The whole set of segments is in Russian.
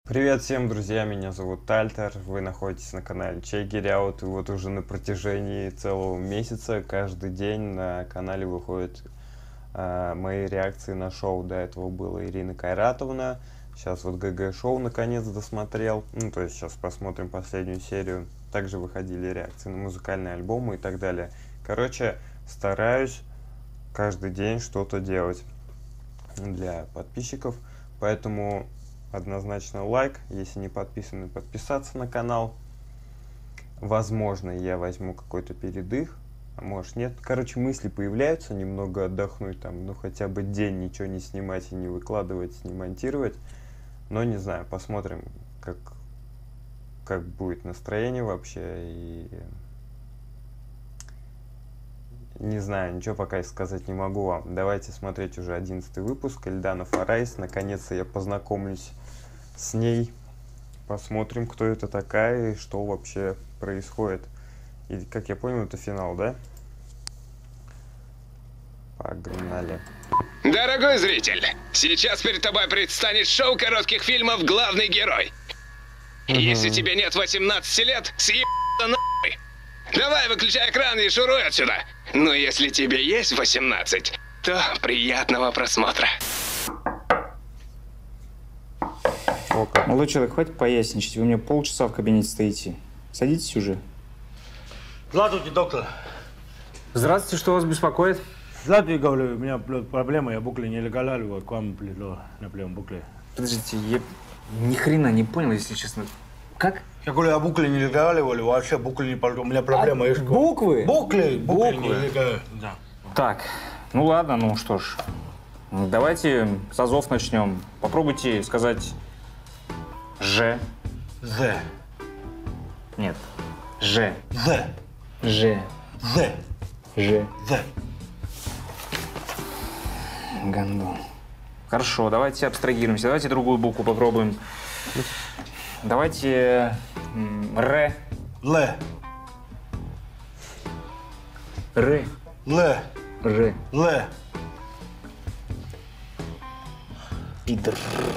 Привет всем, друзья, меня зовут Тальтер, вы находитесь на канале Check It Out, и вот уже на протяжении целого месяца каждый день на канале выходят мои реакции на шоу. До этого была Ирина Кайратовна, сейчас вот ГГ-шоу наконец досмотрел, то есть сейчас посмотрим последнюю серию. Также выходили реакции на музыкальные альбомы и так далее. Короче, стараюсь каждый день что-то делать для подписчиков, поэтому однозначно лайк, если не подписаны, подписаться на канал. Возможно, я возьму какой-то передых, а может нет. Короче, мысли появляются, немного отдохнуть, там, ну хотя бы день ничего не снимать и не выкладывать, не монтировать. Но не знаю, посмотрим, как будет настроение вообще. И не знаю, ничего пока сказать не могу вам. Давайте смотреть уже 11-й выпуск Эльдана Форайс. Наконец-то я познакомлюсь с ней. Посмотрим, кто это такая и что вообще происходит. И, как я понял, это финал, да? Погнали. Дорогой зритель, сейчас перед тобой предстанет шоу коротких фильмов «Главный герой». Если тебе нет 18 лет, съебаться нахуй. Давай, выключай экран и шуруй отсюда. Но если тебе есть 18, то приятного просмотра. Молодой человек, хватит поясничать. Вы мне полчаса в кабинете стоите. Садитесь уже. Здравствуйте, доктор. Здравствуйте, что вас беспокоит? Здравствуйте, говорю, у меня проблема, я букли не легалю, к вам на плем букли. Подождите, я ни хрена не понял, если честно. Как? Я говорю, я букли не легалю, вообще букли не пойду, у меня проблема есть. Буквы? Букли не легалю. Да. Так, ну ладно, ну что ж. Давайте с азов начнем. Попробуйте сказать «Ж». З. Нет. «Ж». З. «Ж». З. «Ж». З. Гандон. Хорошо, давайте абстрагируемся. Давайте другую букву попробуем. Давайте «Р». Л. «Р». Л. «Р». Л. Пидор.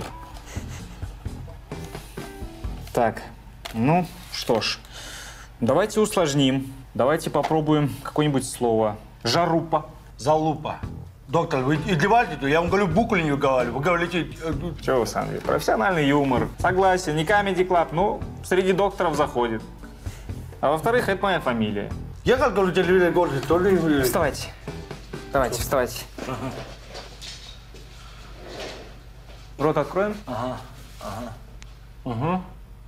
Так, ну что ж, давайте усложним. Давайте попробуем какое-нибудь слово. Жарупа. Залупа. Доктор, вы издеваетесь? Я вам говорю, букли не легалю. Вы говорите... Чего вы, Сандрий? Профессиональный юмор. Согласен, не Comedy Club, ну, среди докторов заходит. А во-вторых, это моя фамилия. Я как говорю, телевизор говорит, что ли... Вставайте. Давайте, вставайте. Рот откроем? Ага. Угу.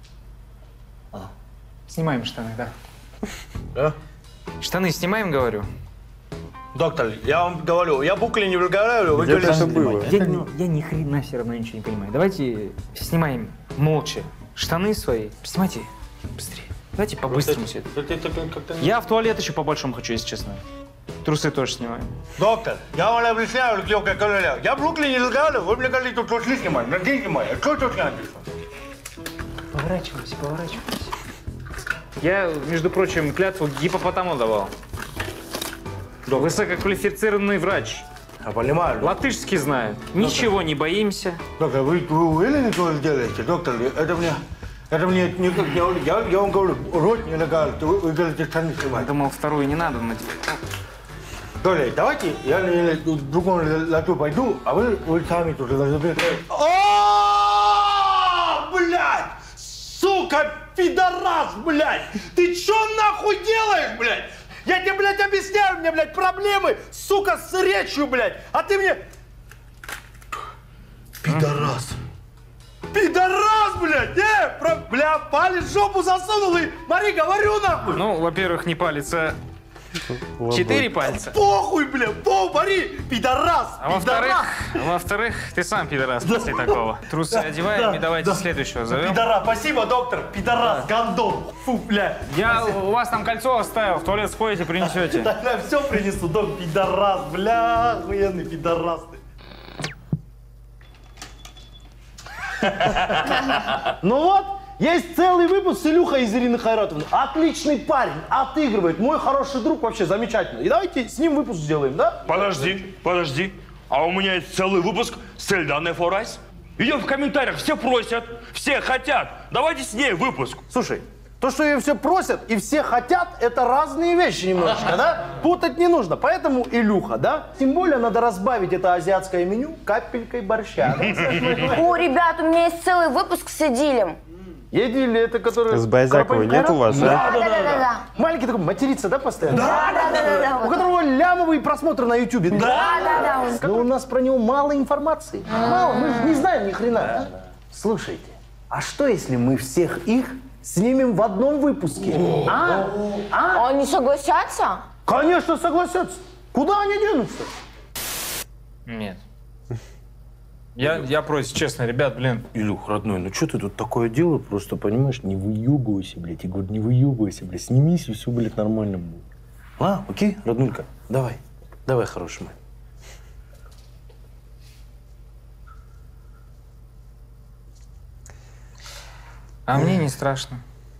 Снимаем штаны, да. Да? Штаны снимаем, говорю. Доктор, я вам говорю, я букли не легалю, вы говорите, это было? Я ни хрена все равно ничего не понимаю. Давайте снимаем молча штаны свои. Снимайте быстрее. Давайте по-быстрому все это. Я в туалет еще по-большому хочу, если честно. Трусы тоже снимаем. Доктор, я вам объясняю, как говорю. Я букли не легалю, вы мне говорите, тут трусы снимать, ноги снимать. Что тут снимать? Поворачивайся, поворачивайся. Я, между прочим, клятву гипопотаму давал. Высококвалифицированный врач. Я понимаю. Латышский знает. Ничего не боимся. Доктор, вы уверены, что вы сделаете? Доктор, это мне никак не... Я вам говорю, рот не легалю, вы говорите, штаны Я снимать. думал, вторую не надо надеть. Доктор, давайте я в другом лату пойду, а вы сами тут разберете. О, блядь! Сука, пидорас, блядь! Ты чё нахуй делаешь, блядь? Я тебе, блядь, объясняю, у меня, блядь, проблемы, сука, с речью, блядь, а ты мне... Пидорас. Пидорас, блядь, бля, палец в жопу засунул и, Мари, говорю, нахуй. Ну, во-первых, не палец, а 4 пальца. Похуй, бля, Мари, пидорас, А во-вторых, ты сам пидорас после такого. Трусы одеваем и давайте следующего зовем. Пидорас, спасибо, доктор, пидорас, гандон, фу, бля. Я у вас там кольцо оставил, в туалет сходите, принесете. Тогда все принесу, доктор, пидорас, бля, охуенный пидорас ты. Ну вот, есть целый выпуск с Илюхой из Ирины Хайратовны. Отличный парень, отыгрывает, мой хороший друг, вообще замечательно. И давайте с ним выпуск сделаем, да? Подожди. А у меня есть целый выпуск с Эльданой Форайс. Ее в комментариях все просят, все хотят. Давайте с ней выпуск. Слушай, то, что ее все просят и все хотят, это разные вещи немножечко, да? Путать не нужно. Поэтому Илюха, да? Тем более надо разбавить это азиатское меню капелькой борща. О, ребят, у меня есть целый выпуск с Эдилем. Едили это, который... С Байзаковой нет у вас, да? Да. Маленький такой, матерится, да, постоянно? Да. У которого лямовые просмотры на Ютубе. Да. Но у нас про него мало информации. Мало, мы же не знаем ни хрена. Слушайте, а что если мы всех их снимем в одном выпуске? Они согласятся? Конечно, согласятся. Куда они денутся? Нет. Я против, честно, ребят, блин. Илюх, родной, ну что ты тут такое дело? Просто, понимаешь, не выебывайся, блядь. Я говорю, не выебывайся, блядь. Снимись, и все, блядь, нормально будет. А, окей, роднулька, давай. Давай, хороший мой. А мне не страшно.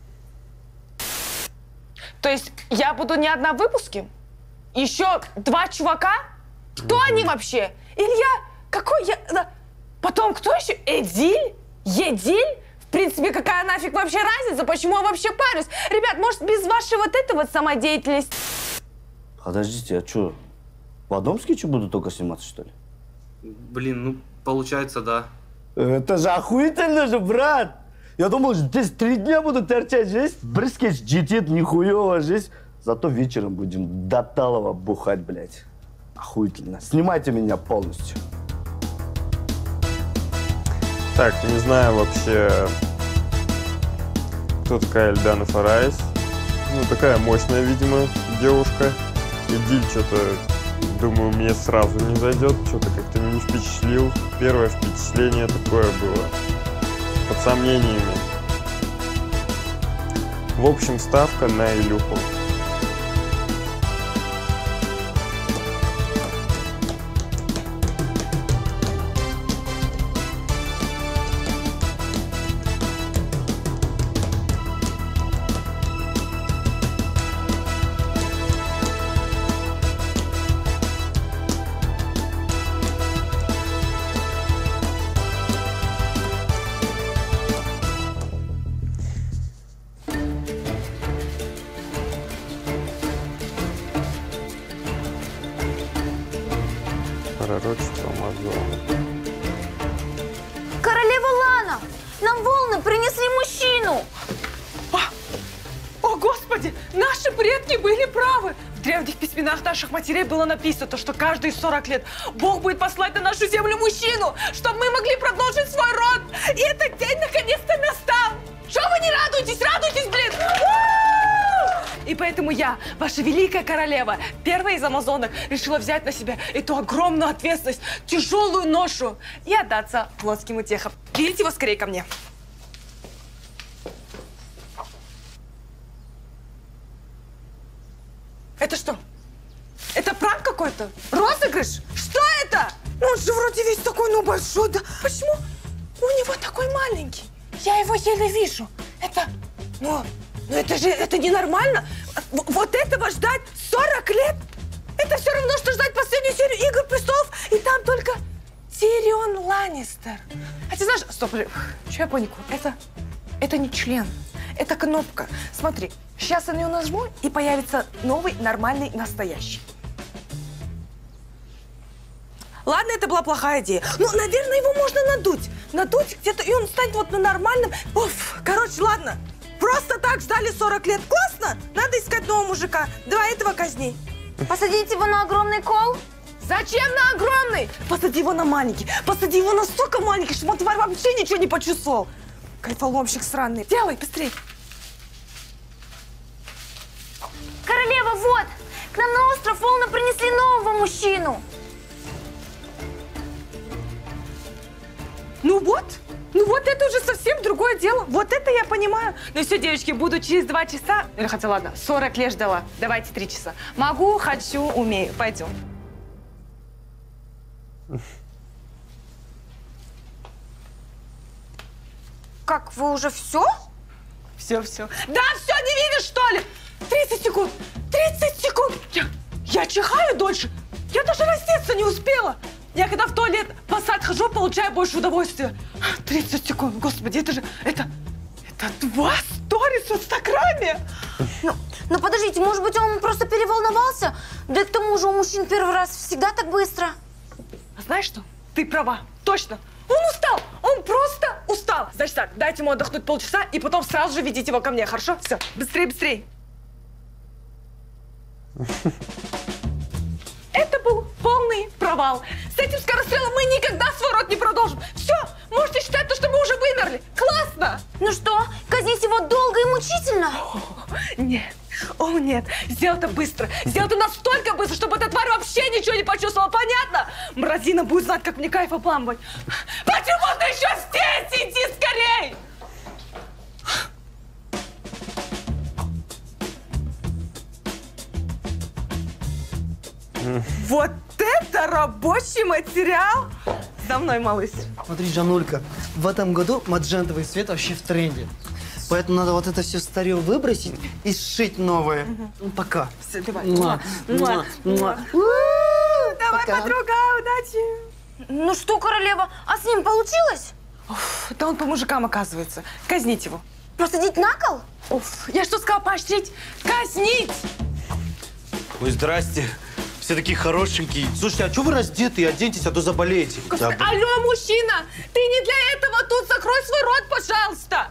То есть я буду не одна в выпуске? Еще 2 чувака? Кто они вообще? Илья? Какой я? Да. Потом кто еще? Эдиль? Едиль? В принципе, какая нафиг вообще разница? Почему я вообще парюсь? Ребят, может, без вашей вот этой вот самодеятельности? Подождите, а что, в одном скетче буду только сниматься, что ли? Блин, ну, получается, да. Это же охуительно же, брат! Я думал, здесь 3 дня буду торчать, здесь брискетч джитит, нихуево, здесь. Зато вечером будем до талого бухать, блядь. Охуительно. Снимайте меня полностью. Так, не знаю вообще, кто такая Эльдана Фарайс. Ну, такая мощная, видимо, девушка. Эдиль что-то, думаю, мне сразу не зайдет. Что-то как-то не впечатлил. Первое впечатление такое было. Под сомнениями. В общем, ставка на Илюху. Пророчество Амазона. Королева Лана, нам волны принесли мужчину. О, Господи! Наши предки были правы! В древних письменах наших матерей было написано, то, что каждые 40 лет Бог будет послать на нашу землю мужчину, чтобы мы могли продолжить свой род. И этот день наконец-то настал! Что вы не радуетесь? Радуйтесь, блин! И поэтому я, ваша великая королева, первая из амазонок, решила взять на себя эту огромную ответственность, тяжелую ношу и отдаться плотским утехам. Берите его скорее ко мне. Это что? Это пранк какой-то? Розыгрыш? Что это? Он же вроде весь такой, ну, большой, да? Почему у него такой маленький? Я его еле вижу. Это, ну это же, это ненормально. Вот этого ждать 40 лет? Это все равно, что ждать последнюю серию «Игр престолов», и там только Тирион Ланнистер. А ты знаешь, стоп, что я паникую? Это не член, это кнопка. Смотри, сейчас я на нее нажму, и появится новый, нормальный, настоящий. Ладно, это была плохая идея. Ну, наверное, его можно надуть. Надуть где-то, и он станет вот нормальным. Уф, короче, ладно. Просто так ждали 40 лет. Классно! Надо искать нового мужика. Давай этого казни. Посадить его на огромный кол? Зачем на огромный? Посади его на маленький. Посади его настолько маленький, чтобы он тварь вообще ничего не почувствовал. Кайфоломщик сраный. Делай, быстрей. Королева, вот! К нам на остров волны принесли нового мужчину. Ну вот это уже совсем другое дело. Вот это я понимаю. Ну все, девочки, буду через 2 часа. Или хотя ладно, 40 лет ждала. Давайте 3 часа. Могу, хочу, умею. Пойдем. Как, вы уже все? Все. Да, все, не видишь, что ли? 30 секунд. 30 секунд. Я чихаю дольше. Я даже раздеться не успела. Я когда в туалет по сад хожу, получаю больше удовольствия. 30 секунд, господи, это 2 сторис в Инстаграме. Ну подождите, может быть, он просто переволновался? Да и к тому же у мужчин первый раз всегда так быстро. А знаешь что? Ты права, точно. Он устал, он просто устал. Значит так, дайте ему отдохнуть полчаса и потом сразу же ведите его ко мне, хорошо? Все, быстрее, быстрее. Это был полный провал. С этим скорострелом мы никогда свой род не продолжим. Все, можете считать то, что мы уже вымерли. Классно! Ну что, казнить его долго и мучительно? Нет, нет. Сделай это быстро. Сделай это настолько быстро, чтобы эта тварь вообще ничего не почувствовала. Понятно? Мразина будет знать, как мне кайф обламывать. Почему ты еще здесь? Иди скорей! Вот это рабочий материал! За мной, малыш. Смотри, Жанулька, в этом году маджентовый цвет вообще в тренде. Поэтому надо вот это все старье выбросить и сшить новое. Пока. Все, давай. Давай, Пока. Подруга, удачи. Ну что, королева, а с ним получилось? Да он по мужикам, оказывается. Казнить его. Посадить на кол? Я что сказала, поощрить? Казнить! Ой, здрасте. Все такие хорошенькие. Слушайте, а что вы раздетые? Оденьтесь, а то заболеете. Алло, мужчина! Ты не для этого тут! Закрой свой рот, пожалуйста!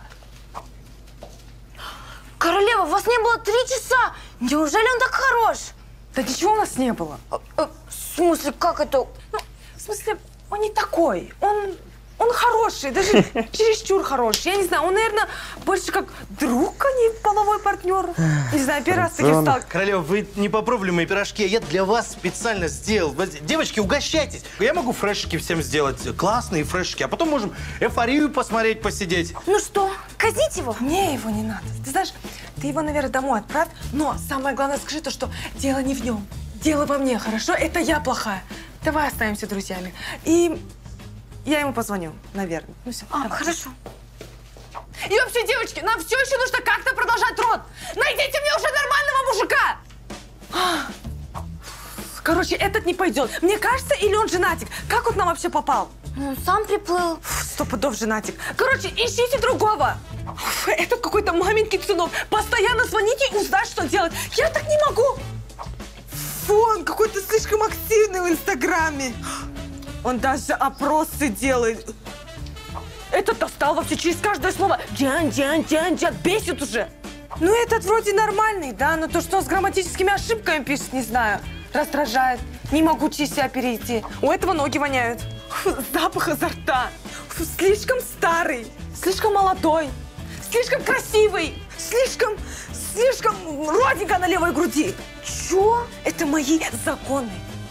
Королева, вас не было 3 часа! Неужели он так хорош? Да ничего у нас не было. В смысле, как это? Ну, в смысле, он не такой. Он хороший, даже чересчур хороший. Я не знаю, он, наверное, больше как друг, а не половой партнер. Не знаю, первый раз таким стал. Королева, вы не попробовали мои пирожки, я для вас специально сделал. Девочки, угощайтесь. Я могу фрешки всем сделать, классные фрешки, а потом можем эйфорию посмотреть, посидеть. Ну что, казнить его? Мне его не надо. Ты знаешь, ты его, наверное, домой отправь, но самое главное скажи то, что дело не в нем. Дело во мне, хорошо? Это я плохая. Давай останемся друзьями. И я ему позвоню, наверное. Ну все, хорошо. И вообще, девочки, нам все еще нужно как-то продолжать род. Найдите мне уже нормального мужика. Короче, этот не пойдет. Мне кажется, или он женатик. Как он к нам вообще попал? Ну, сам приплыл. 100 пудов женатик. Короче, ищите другого. Этот какой-то маменький сынок. Постоянно звоните и узнать, что делать. Я так не могу. Фу, он какой-то слишком активный в Инстаграме. Он даже опросы делает. Этот достал вообще через каждое слово. Джан, бесит уже. Ну, этот вроде нормальный, да? Но то, что он с грамматическими ошибками пишет, не знаю. Раздражает. Не могу через себя перейти. У этого ноги воняют. Запах изо рта. Слишком старый. Слишком молодой. Слишком красивый. Слишком родинка на левой груди. Чё? Это мои законы.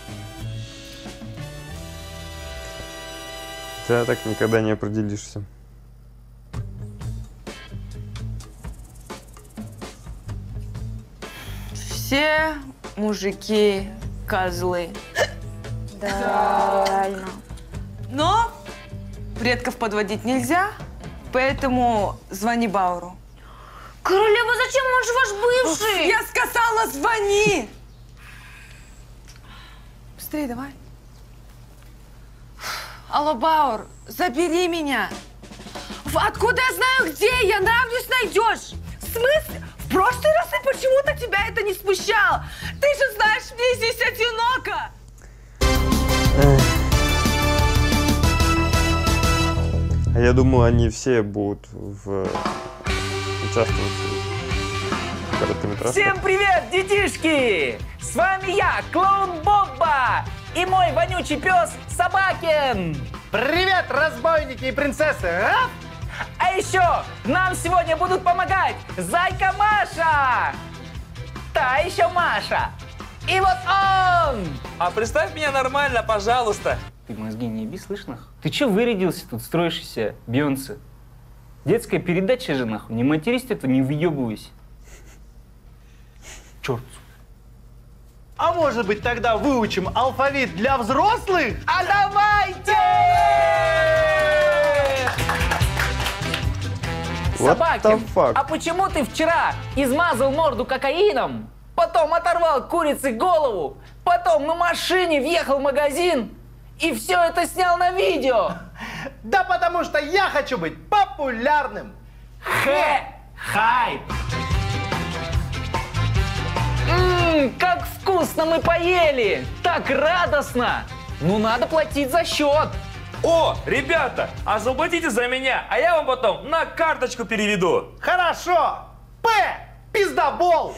Ты так никогда не определишься. Все мужики козлы. Да, реально. Но предков подводить нельзя, поэтому звони Бауру. Королева, зачем? Он же ваш бывший. Я сказала, звони! Быстрее давай. Алло, Баур, забери меня. Откуда я знаю, где я? Нравлюсь, найдешь. В смысле? В прошлый раз и почему-то тебя это не смущало. Ты же знаешь, мне здесь одиноко. А я думал, они все будут участвовать в короткометражках. Всем привет, детишки! С вами я, клоун Бобба, и мой вонючий пес Собакин. Привет, разбойники и принцессы! А еще нам сегодня будут помогать Зайка Маша, та еще Маша, и вот он! А представь меня нормально, пожалуйста. Ты мозги не еби, слышно? Ты че вырядился тут, строишь из себя, Бейонсе? Детская передача же, нахуй. Не матерись ты, не въебывайся. Черт. А может быть, тогда выучим алфавит для взрослых? А давайте! Собакин, а почему ты вчера измазал морду кокаином, потом оторвал курице голову, потом на машине въехал в магазин и все это снял на видео? Да потому что я хочу быть популярным. Хайп. Как вкусно мы поели! Так радостно! Ну надо платить за счет. О, ребята, а заплатите за меня, а я вам потом на карточку переведу. Хорошо. П. Пиздобол.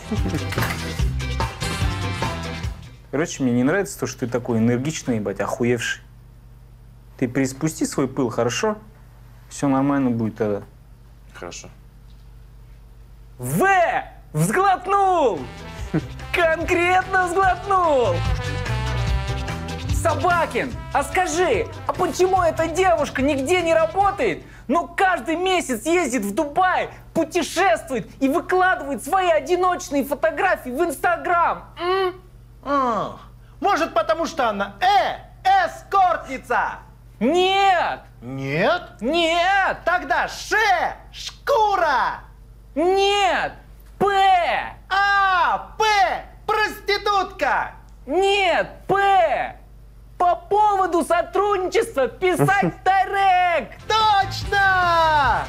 Короче, мне не нравится то, что ты такой энергичный, ебать, охуевший. Ты приспусти свой пыл, хорошо? Все нормально будет тогда. Хорошо. В! Взглотнул! Конкретно взглотнул! Собакин, а скажи, а почему эта девушка нигде не работает, но каждый месяц ездит в Дубай, путешествует и выкладывает свои одиночные фотографии в Инстаграм? Может, потому что она эскортница? Нет! Нет? Нет! Тогда шкура! Нет! П! Проститутка! Нет! П! По поводу сотрудничества писать директ! Точно!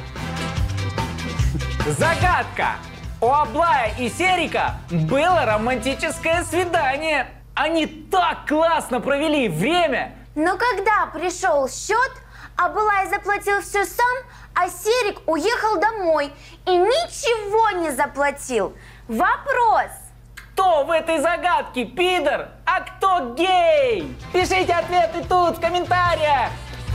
Загадка! У Аблая и Серика было романтическое свидание. Они так классно провели время. Но когда пришел счет, Абылай заплатил все сам, а Серик уехал домой и ничего не заплатил. Вопрос. Кто в этой загадке пидор, а кто гей? Пишите ответы тут в комментариях.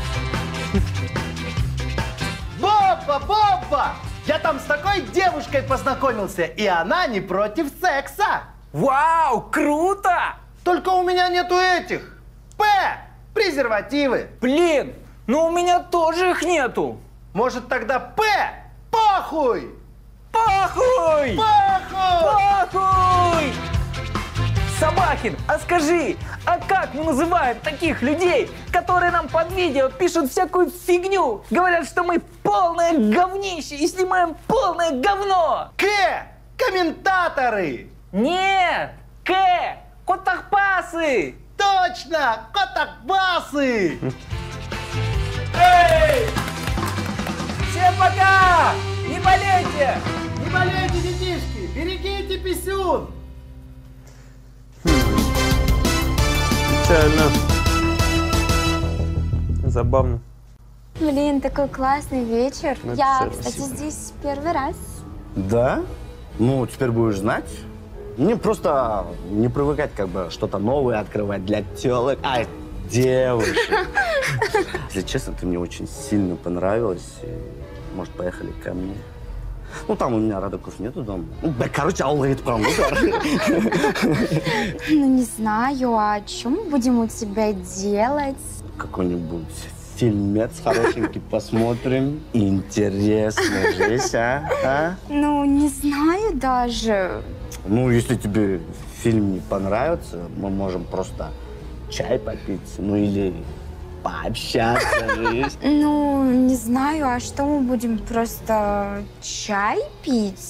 Бобба! Я там с такой девушкой познакомился, и она не против секса. Вау, круто! Только у меня нету этих. Презервативы. Блин, ну у меня тоже их нету. Может тогда похуй! Похуй! Похуй! Собакин, а скажи, а как мы называем таких людей, которые нам под видео пишут всякую фигню? Говорят, что мы полное говнище и снимаем полное говно! Комментаторы! Нет! Котахпасы! Точно! Котахпасы! Эй! Всем пока! Не болейте! Не болейте, детишки! Берегите писюн! Печально. Забавно. Блин, такой классный вечер. Ну, Я, это кстати, спасибо. здесь первый раз. Да? Ну, теперь будешь знать. Мне просто не привыкать как бы что-то новое открывать для телок, девушек. Если честно, ты мне очень сильно понравилась. И, может, поехали ко мне? Ну, там у меня родаков нету дома. Да, короче, Аллах прям. Ну, не знаю, а что мы будем у тебя делать? Какой-нибудь фильмец хорошенький посмотрим. Интересная жизнь, а? Ну, не знаю даже. Ну, если тебе фильм не понравится, мы можем просто чай попить, ну или пообщаться. Ну, не знаю, а что мы будем просто чай пить?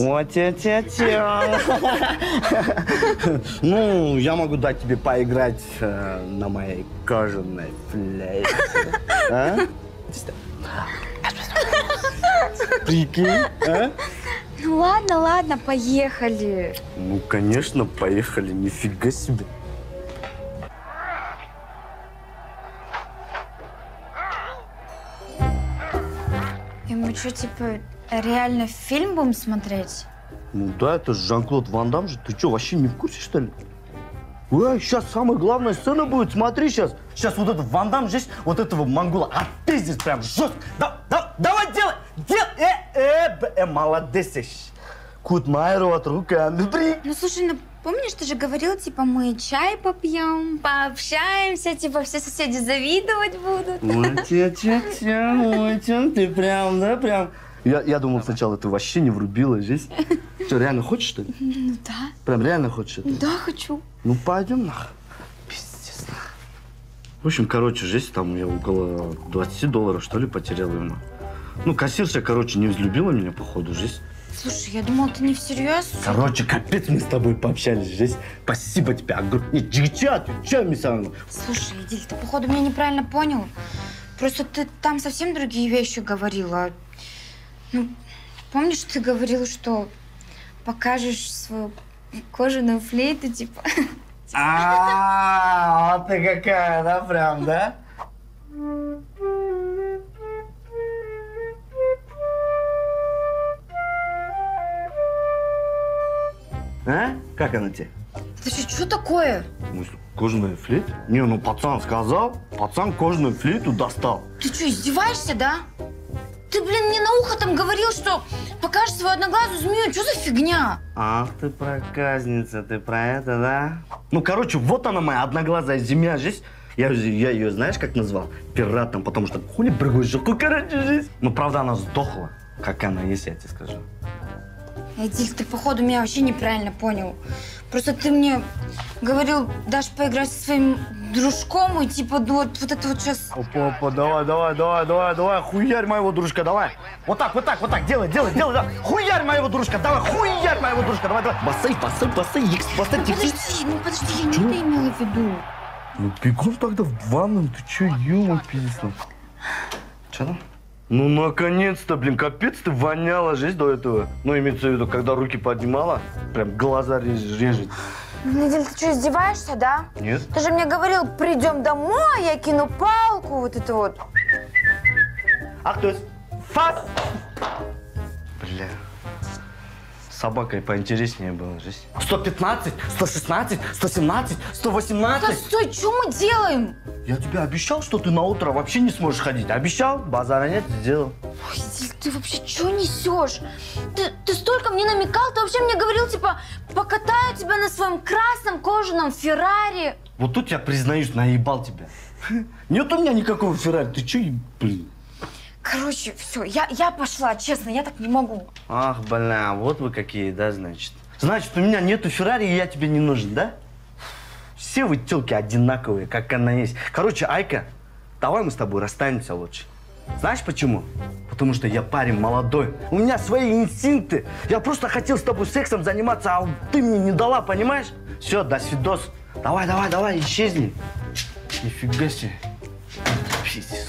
Ну, я могу дать тебе поиграть на моей кожаной флейте. А? Прикинь, а? Ну ладно, поехали. Ну, конечно, поехали, нифига себе. И мы что, типа, реально фильм будем смотреть? Ну да, это же Жан-Клод Ван Дамм же. Ты что, вообще не в курсе, что ли? Ой, сейчас самая главная сцена будет, смотри сейчас. Сейчас вот этот Ван Дамм здесь, вот этого монгола отпиздит прям жестко. Давай делай! Молодец. Кут майру от руками. Ну, слушай, ну, помнишь, ты же говорил, типа, мы чай попьем, пообщаемся, типа, все соседи завидовать будут. Ой, ты прям, да, прям. Я думал сначала, ты вообще не врубилась здесь. Что, реально хочешь, что ли? Ну, да. Прям реально хочешь это? Да, хочу. Ну, пойдем нахуй. Пиздец, нахуй. В общем, короче, здесь там я около $20, что ли, потерял ему. Ну, кассирша, короче, не взлюбила меня, походу, здесь. Слушай, я думала, ты не всерьез. Короче, капец мы с тобой пообщались, жесть. Спасибо тебе огромное. Не, джигича, ты чё, Мисана? Слушай, Эдиль, ты, походу, меня неправильно понял. Просто ты там совсем другие вещи говорила. Ну, помнишь, ты говорил, что покажешь свою кожаную флейту, типа? А, вот ты какая, да, прям, да? А? Как она тебе? Слушай, что такое? Кожаная флейта? Не, ну пацан сказал, пацан кожаную флейту достал. Ты что, издеваешься, да? Ты, блин, мне на ухо там говорил, что покажешь свою одноглазую змею. Что за фигня? Ах ты проказница, ты про это, да? Ну, короче, вот она моя одноглазая змея, жизнь. Я ее, знаешь, как назвал? Пиратом, потому что хули брыгуй-жуку, короче, жизнь. Ну, правда, она сдохла, как она есть, я тебе скажу. Эдиль, ты, походу, меня вообще неправильно понял. Просто ты мне говорил, дашь поиграть со своим дружком, и типа вот это вот сейчас... Опа, давай, хуярь моего дружка, давай. Вот так, делай, давай. Хуярь моего дружка, давай, хуярь моего дружка, давай. Басай, икс, басай, Подожди, я не это имела в виду. Ну, бегом тогда в ванну, ты чё, ёма, писал? Чё там? Ну, наконец-то, блин, капец ты воняла жизнь до этого. Ну, имеется в виду, когда руки поднимала, прям глаза режет. Эдиль, ты что, издеваешься, да? Нет. Ты же мне говорил, придем домой, я кину палку, вот это вот. Ах, то есть, фас! Бля. С собакой поинтереснее было жизнь. 115, 116, 117, 118. Да стой, что мы делаем? Я тебе обещал, что ты на утро вообще не сможешь ходить. Обещал? Базара нет, сделал. Ой, Эдиль, ты вообще что несешь? Ты столько мне намекал, ты вообще мне говорил, типа, покатаю тебя на своем красном кожаном Феррари. Вот тут я признаюсь, наебал тебя. Нет у меня никакого Феррари, ты че, блин? Короче, все, я пошла, честно, я так не могу. Ах, бля, вот вы какие, да, значит. Значит, у меня нету Феррари, и я тебе не нужен, да? Все вы тёлки одинаковые, как она есть. Короче, Айка, давай мы с тобой расстанемся лучше. Знаешь почему? Потому что я парень молодой. У меня свои инстинкты. Я просто хотел с тобой сексом заниматься, а ты мне не дала, понимаешь? Все, до свидос. Давай, исчезни. Нифига себе. Пиздец.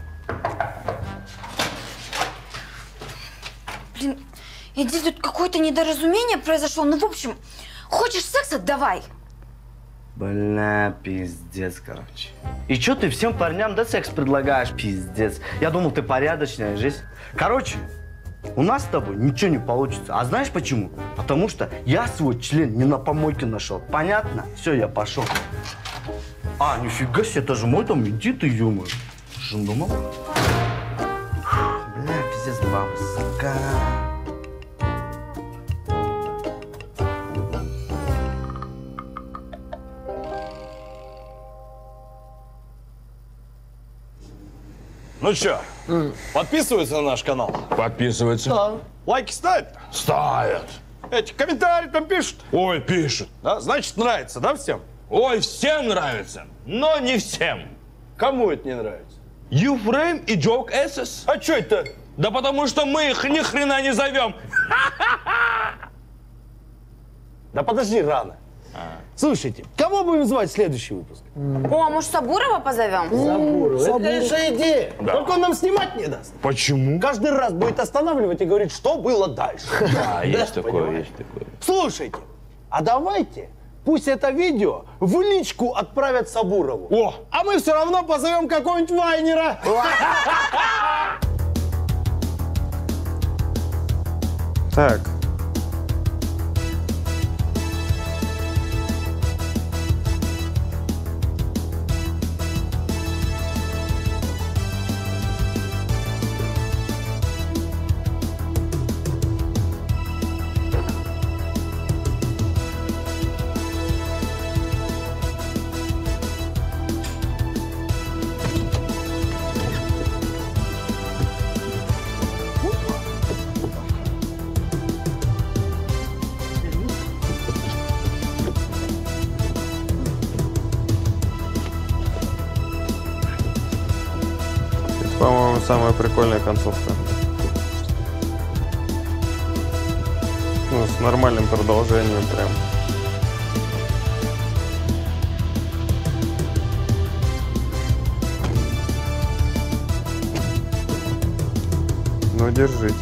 Блин, Эдиль, тут какое-то недоразумение произошло. Ну, в общем, хочешь секса? Давай. Бля, пиздец, короче. И чё ты всем парням, да, секс предлагаешь? Пиздец. Я думал, ты порядочная жизнь. Короче, у нас с тобой ничего не получится. А знаешь почему? Потому что я свой член не на помойке нашел. Понятно? Все, я пошел. А, нифига себе, это же мой там, иди ты, ё-моё. Что он думал? Бля, пиздец, баба, сука. Ну чё, подписываются на наш канал? Подписываются. Да. Лайки ставят? Ставят. Эти комментарии там пишут? Ой, пишут. Да, значит, нравится, да, всем? Ой, всем нравится, но не всем. Кому это не нравится? Юфрейм и Джок Эссес. А чё это? Да потому что мы их ни хрена не зовем. Да подожди, рано. Слушайте, кого будем звать в следующий выпуск? О, а может, Сабурова позовем? Сабурова. Это хорошая идея. Да. Только он нам снимать не даст. Почему? Каждый раз будет останавливать и говорить, что было дальше. Да, есть такое, есть такое. Слушайте, а давайте пусть это видео в личку отправят Сабурову. О! А мы все равно позовем какого-нибудь Вайнера. Так. По-моему, самая прикольная концовка. Ну, с нормальным продолжением прям. Ну, держитесь.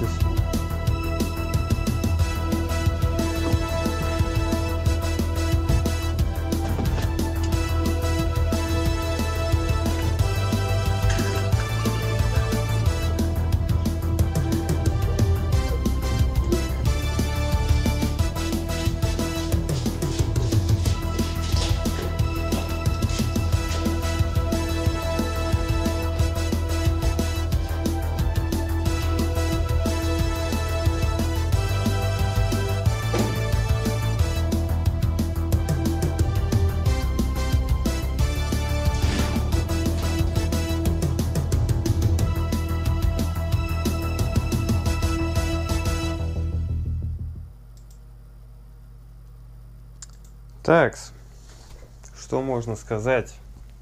Такс, что можно сказать?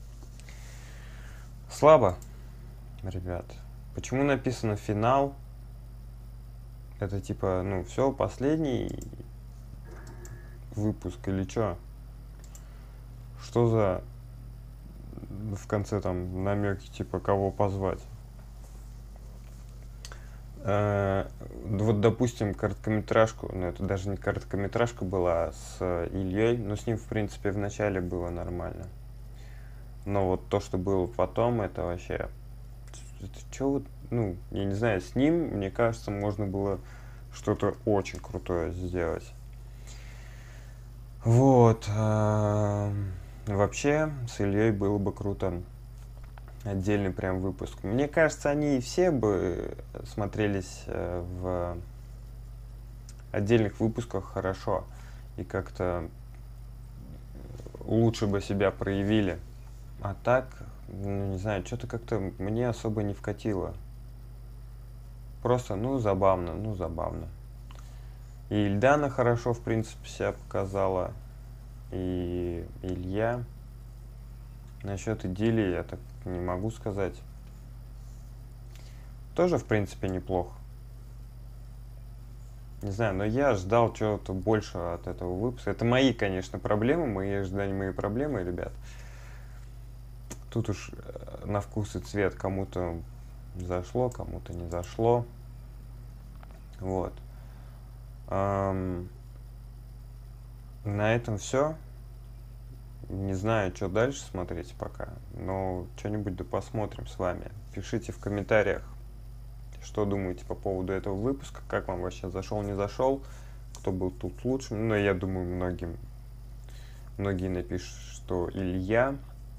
Слабо, ребят. Почему написано финал? Это типа, ну, все, последний выпуск или что? Что за в конце там намеки, типа, кого позвать? Вот, допустим, короткометражку, ну, это даже не короткометражка была с Ильей, но с ним, в принципе, в начале было нормально. Но вот то, что было потом, это вообще... Это что вот, ну, я не знаю, с ним, мне кажется, можно было что-то очень крутое сделать. Вот. Вообще, с Ильей было бы круто. Отдельный прям выпуск. Мне кажется, они все бы смотрелись в отдельных выпусках хорошо и как-то лучше бы себя проявили. А так, ну, не знаю, что-то как-то мне особо не вкатило. Просто, ну, забавно, ну, забавно. И Ильдана хорошо, в принципе, себя показала. И Илья. Насчет идиллии я так не могу сказать. Тоже, в принципе, неплохо. Не знаю, но я ждал чего-то больше от этого выпуска. Это мои, конечно, проблемы, мои ожидания, мои проблемы, ребят. Тут уж на вкус и цвет кому-то зашло, кому-то не зашло. Вот. На этом все. Не знаю, что дальше смотреть пока, но что-нибудь да посмотрим с вами. Пишите в комментариях, что думаете по поводу этого выпуска, как вам вообще зашел, не зашел, кто был тут лучшим. Но я думаю, многие напишут, что Илья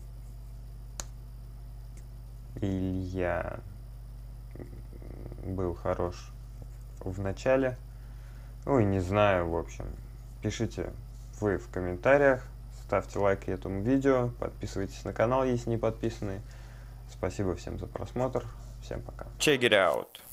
был хорош в начале. Ну и не знаю, в общем. Пишите вы в комментариях. Ставьте лайк этому видео, подписывайтесь на канал, если не подписаны. Спасибо всем за просмотр. Всем пока. Check it out.